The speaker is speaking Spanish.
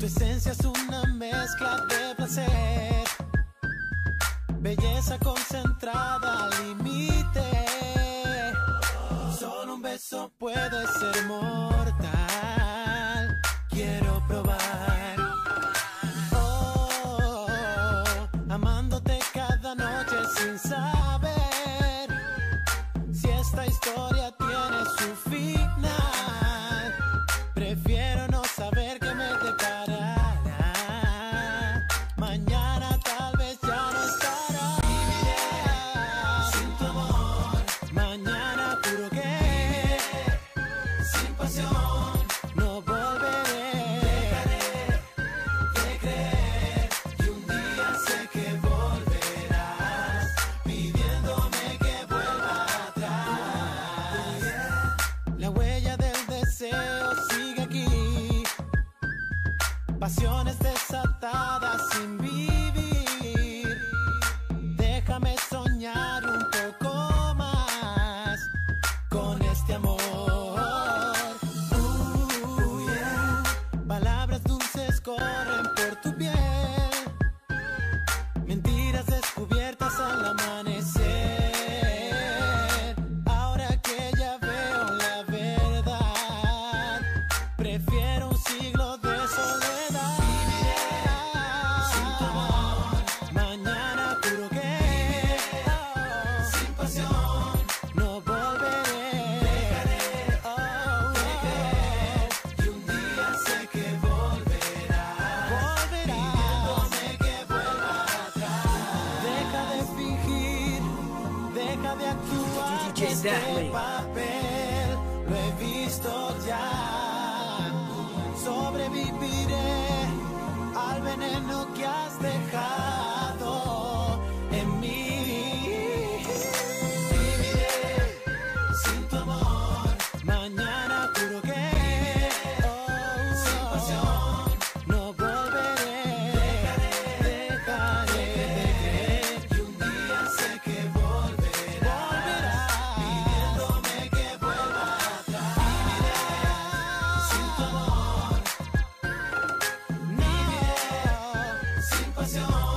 Tu esencia es una mezcla de placer, belleza concentrada al límite. Solo un beso puede ser mortal. Quiero probar, oh, amándote cada noche sin saber si esta historia tiene su final. Prefiero no saber qué me deparará. Mañana tal vez ya no estará. Viviré sin tu amor. Mañana juro que viviré sin pasión. No volveré. Dejaré de creer y un día sé que volverás pidiéndome que vuelva atrás. La huella del deseo sigue aquí. Pasiones desatadas sin vivir. Déjame soñar un poco más con este amor. Yeah. Palabras dulces corren por tu piel. Mentiras descubiertas al amanecer. Ahora que ya veo la verdad, prefiero un siglo de soledad. Viviré sin tu amor. Mañana juro que viviré sin pasión. No volveré. Dejaré de creer y un día sé que volverás pidiéndome que vuelva atrás. Deja de fingir, deja de actuar. DJ Este Dahley. papel lo he visto ya. Sobreviviré al veneno que has dejado en mí. Viviré sin tu amor. Mañana juro que viviré sin pasión. No volveré. Dejaré de creer y un día sé que volverás pidiéndome que vuelva atrás. Viviré sin tu amor. Viviré sin pasión.